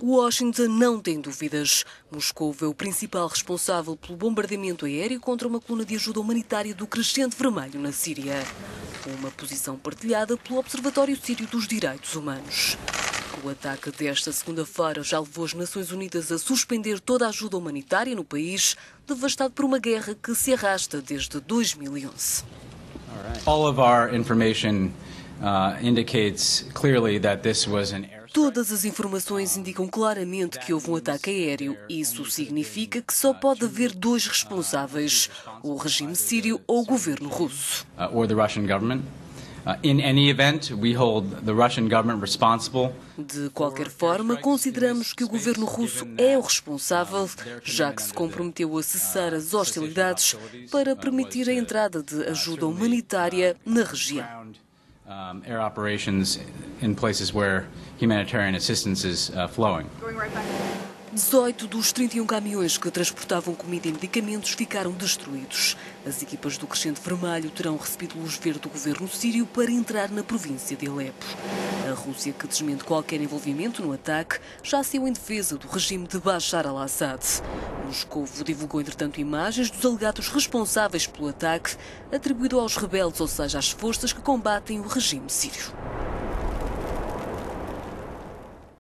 Washington não tem dúvidas. Moscou é o principal responsável pelo bombardeamento aéreo contra uma coluna de ajuda humanitária do Crescente Vermelho na Síria. Uma posição partilhada pelo Observatório Sírio dos Direitos Humanos. O ataque desta segunda-feira já levou as Nações Unidas a suspender toda a ajuda humanitária no país, devastado por uma guerra que se arrasta desde 2011. All of our information indicates clearly that this was an Todas as informações indicam claramente que houve um ataque aéreo. Isso significa que só pode haver dois responsáveis, o regime sírio ou o governo russo. or the Russian government. In any event, we hold the Russian government responsible. De qualquer forma, consideramos que o governo russo é o responsável, já que se comprometeu a cessar as hostilidades para permitir a entrada de ajuda humanitária na região. Air operations in places where humanitarian assistance is flowing. 18 dos 31 caminhões que transportavam comida e medicamentos ficaram destruídos. As equipas do Crescente Vermelho terão recebido luz verde do governo sírio para entrar na província de Alepo. A Rússia, que desmente qualquer envolvimento no ataque, já saiu em defesa do regime de Bashar al-Assad. Moscou divulgou, entretanto, imagens dos alegados responsáveis pelo ataque, atribuído aos rebeldes, ou seja, às forças que combatem o regime sírio.